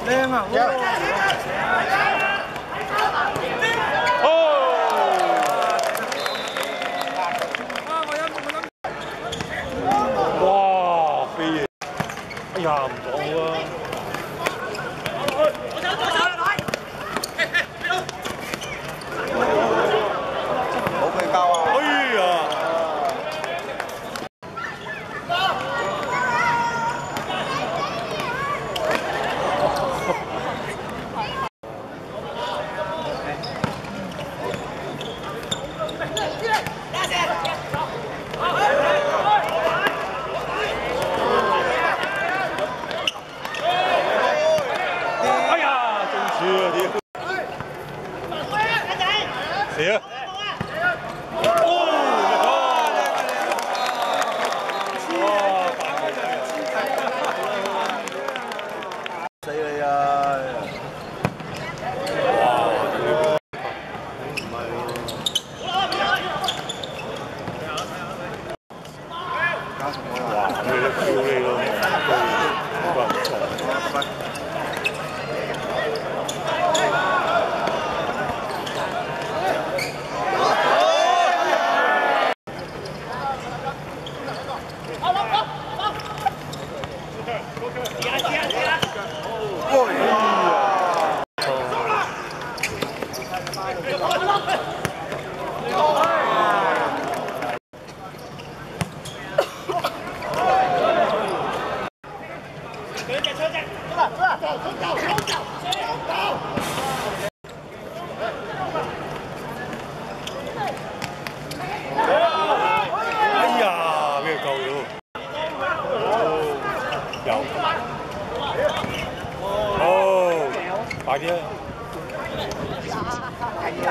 靚啊！哇！飛嘢！哎呀，唔到啊！冇佢交啊！哎呀！ 死啊！死你啊！哇！你都屌你咯！哎呀，俾佢救咗！有。哦，快啲啊！係啊！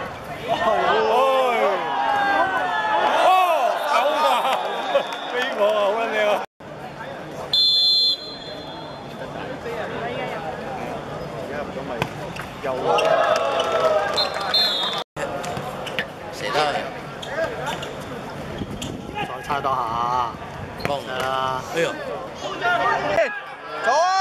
走啊！飛我啊，好撚靚啊！ 有啊，射得，再差多下，幫啦。哎呀，走啊！